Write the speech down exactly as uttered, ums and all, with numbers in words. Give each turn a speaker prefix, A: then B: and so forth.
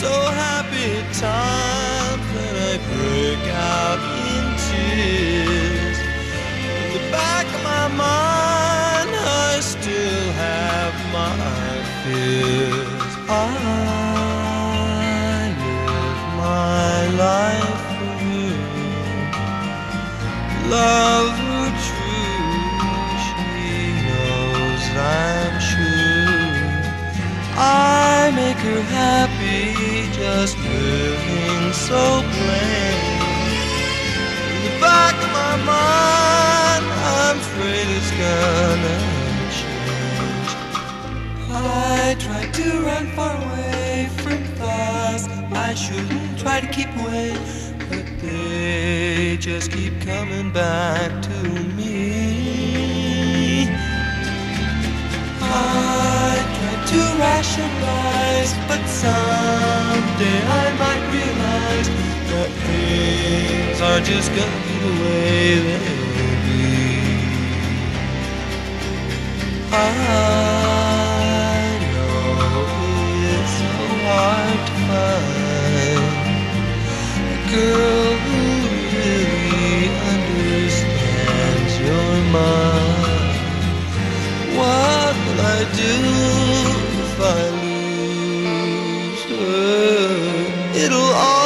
A: so happy at times that I break out in tears. In the back of my mind, I still have my fears. I live my life for you. Love her true, she knows I'm true. I make her happy, just living so plain. In the back of my mind, I'm afraid it's gonna change. I try to run far away from thoughts I shouldn't try to keep away, but they just keep coming back to me. I try to rationalize, but someday I might realize that things are just gonna be the way they'll be. I know it's so hard to find a girl who really understands your mind. What will I do if I lose her? It'll all